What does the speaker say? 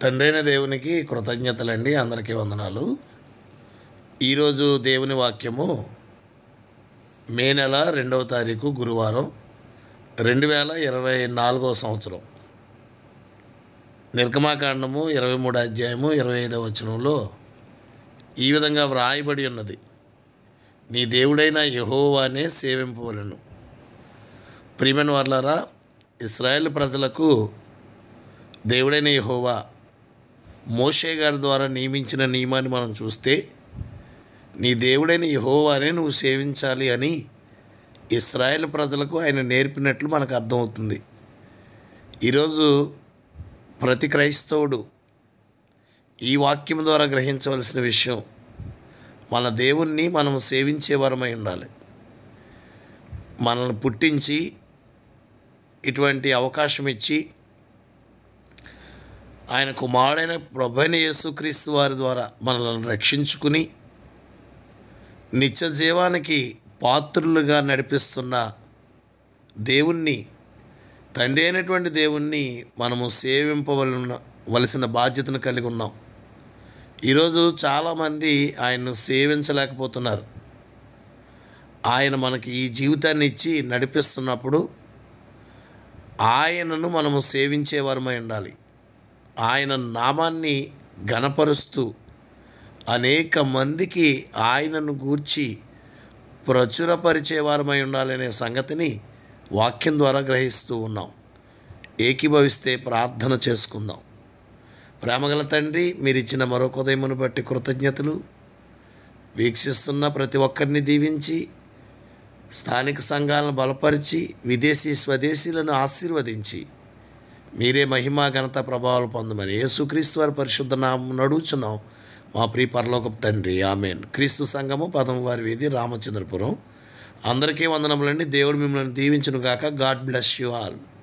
తండ్రైన దేవునికి కృతజ్ఞతలండి. అందరికీ వందనాలు. ఈరోజు దేవుని వాక్యము మే నెల 2వ తారీఖు గురువారం 2024 సంవత్సరం. నిర్గమాకాండము 23 అధ్యాయము 25వ వచనంలో ఈ విధంగా వ్రాయబడి ఉన్నది: నీ దేవుడైన యెహోవానే సేవింపవలెను. ప్రియమైన వారలారా, ఇశ్రాయేలు ప్రజలకు దేవుడైన యెహోవా మోషే గారి ద్వారా నియమించిన నియమాన్ని మనం చూస్తే, నీ దేవుడైన యెహోవానే నువ్వు సేవించాలి అని ఇశ్రాయేలు ప్రజలకు ఆయన నేర్పినట్లు మనకు అర్థమవుతుంది. ఈరోజు ప్రతి క్రైస్తవుడు ఈ వాక్యం ద్వారా గ్రహించవలసిన విషయం, మన దేవుణ్ణి మనం సేవించే వరమై ఉండాలి. మనల్ని పుట్టించి ఇటువంటి అవకాశం ఇచ్చి ఆయన కుమారుడైన ప్రభువైన యేసుక్రీస్తు వారి ద్వారా మనల్ని రక్షించుకుని నిత్య జీవానికి పాత్రులుగా నడిపిస్తున్న దేవుణ్ణి, తండ్రి అయినటువంటి దేవుణ్ణి మనము సేవింపవలసిన బాధ్యతను కలిగి ఉన్నాం. ఈరోజు చాలామంది ఆయన్ను సేవించలేకపోతున్నారు. ఆయన మనకి ఈ జీవితాన్ని ఇచ్చి నడిపిస్తున్నప్పుడు ఆయనను మనము సేవించేవారమై ఉండాలి. ఆయన నామాన్ని ఘనపరుస్తూ అనేక మందికి ఆయనను గూర్చి ప్రచురపరిచేవారమై ఉండాలనే సంగతిని వాక్యం ద్వారా గ్రహిస్తూ ఉన్నాం. ఏకీభవిస్తే ప్రార్థన చేసుకుందాం. ప్రేమగల తండ్రి, మీరు ఇచ్చిన మరొక ఉదయమును బట్టి కృతజ్ఞతలు. వీక్షిస్తున్న ప్రతి ఒక్కరిని దీవించి, స్థానిక సంఘాలను బలపరిచి, విదేశీ స్వదేశీలను ఆశీర్వదించి, మీరే మహిమ ఘనత ప్రభావాలు పొందమని యేసుక్రీస్తు వారి పరిశుద్ధ నామమున అడుగుచున్నాం మా ప్రియ పరలోకపు తండ్రి, ఆమేన్. క్రీస్తు సంఘము 10వ వారి వీధి, రామచంద్రపురం. అందరికీ వందనములండి. దేవుడు మిమ్మల్ని దీవించును గాక. God bless you all.